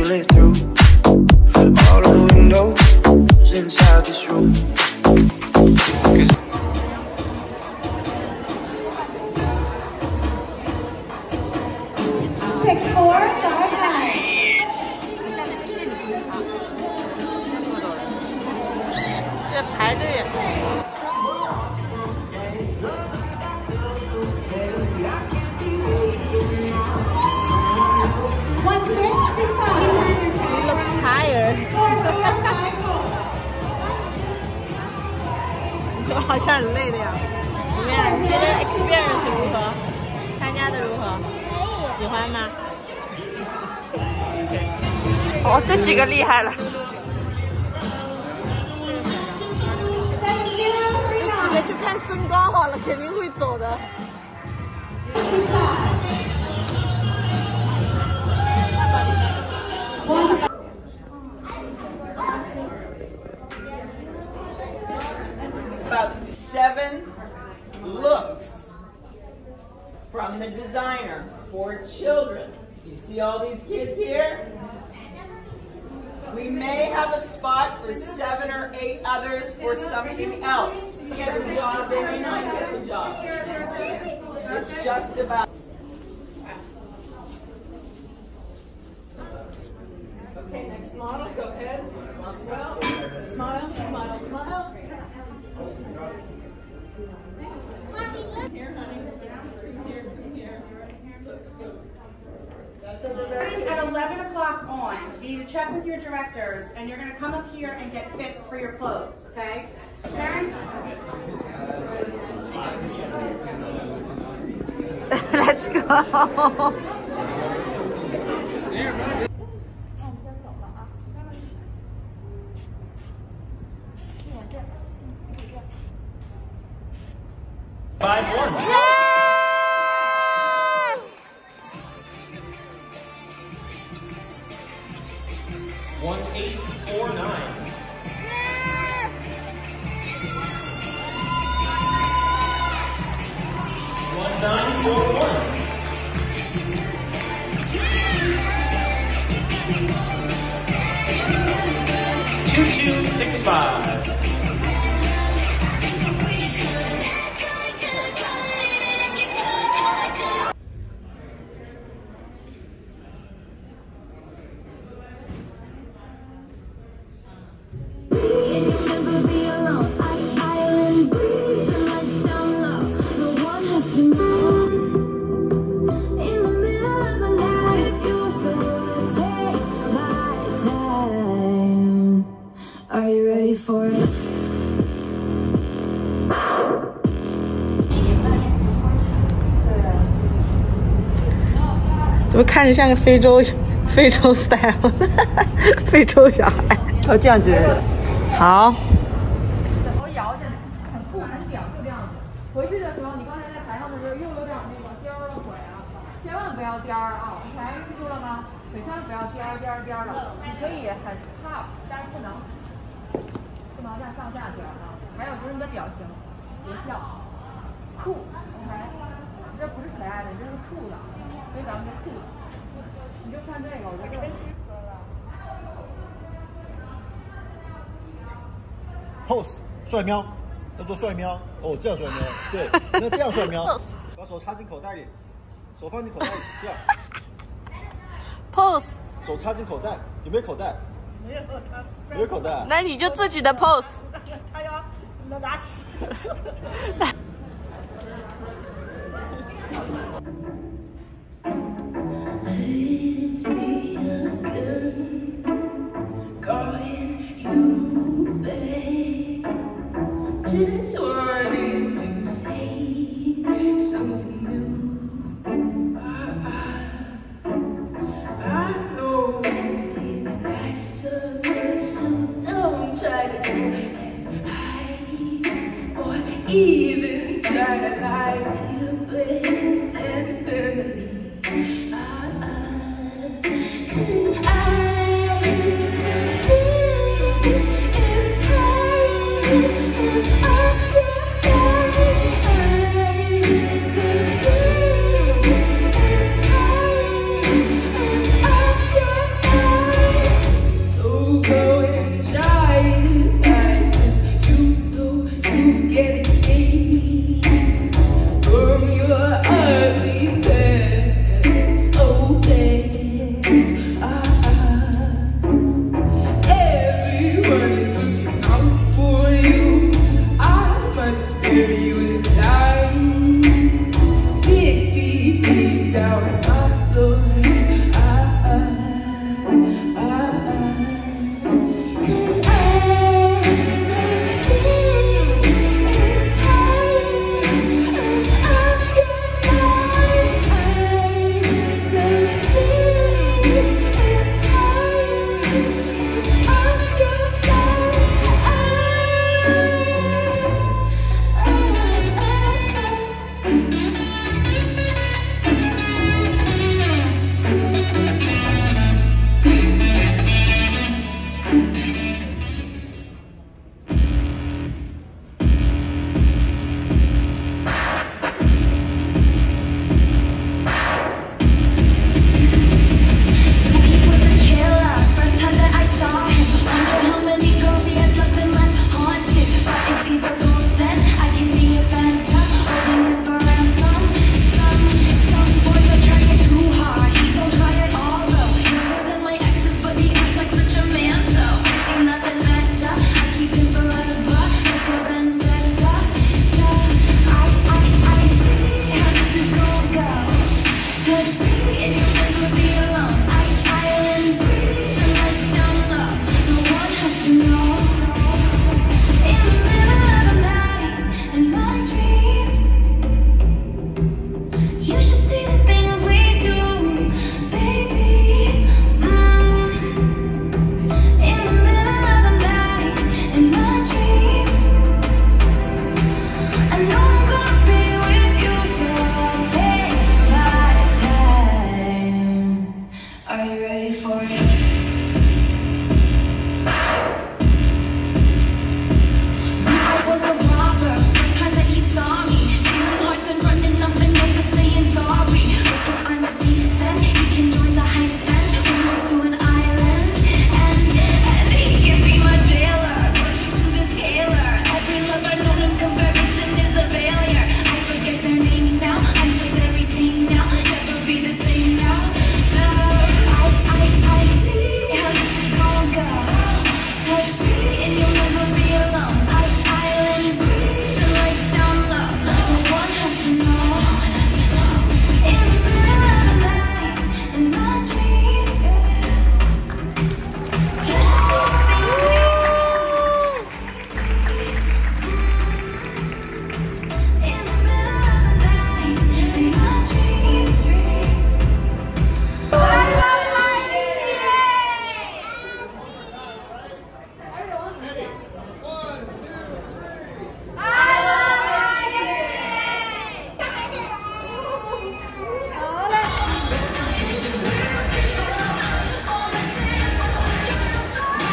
feel it through all of the windows inside this room. 排队。You look tired. 怎么好像很累的样子？怎么样？你觉得 experience 如何？参加的如何？喜欢吗？哦，这几个厉害了。 就看身高好了，肯定会走的。 About 7 looks from the designer for children. You see all these kids here? We may have a spot for 7 or 8 others for something else. Get the job, they may not get the job. It's just about. Okay, next model, go ahead. Well, smile, smile, smile. Here, honey. Here. At 11 o'clock on, you need to check with your directors, and you're going to come up here and get fit for your clothes, okay? Parents? Let's go. Are you ready for it? 怎么看着像个非洲 style， 非洲小孩。 哦，这样子。 好。 手摇着，很酷很屌，就这样子。回去的时候，你刚才在台上的时候又有点那个颠了腿啊，千万不要颠啊！OK，记住了吗？腿千万不要颠的。你可以很 top， 但是不能这样上下颠啊。还有就是你的表情，别笑，酷 ，OK， 你这不是可爱的，你这是酷的，所以咱们就酷的。你就穿这个，我觉得。 pose 帅喵，要做帅喵哦，这样帅喵，对，那这样帅喵，把手插进口袋里，手放进口袋里，这样 pose， 手插进口袋，有没有口袋？没有，没有口袋。 那你就自己的 pose。 他要拿起。 It's me again, calling you back. Just wanted to say something new. I know you didn't ask me, so don't try to do it hide or even try to lie to your friends and family. 'Cause I'm so sick and tired of all your lies. I'm so sick and tired of all your lies.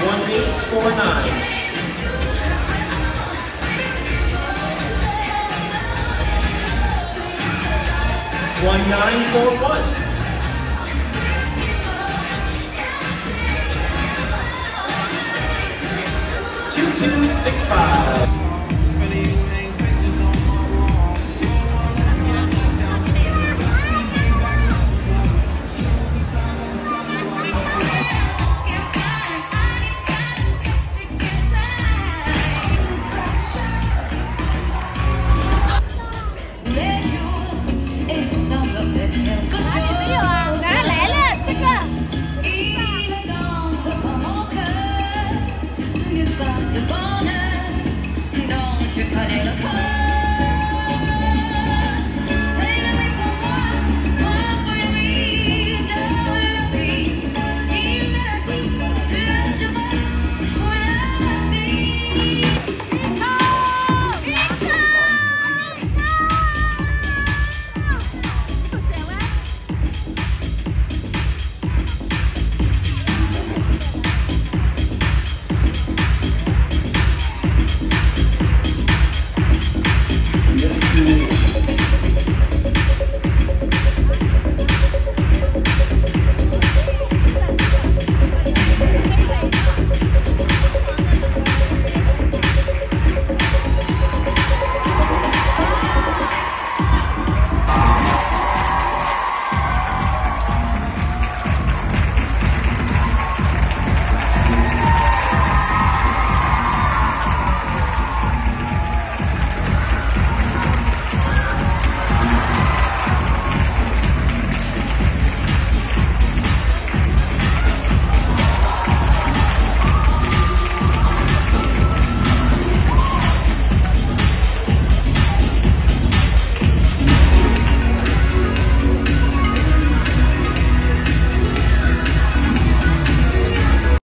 1849. 1941. 2265.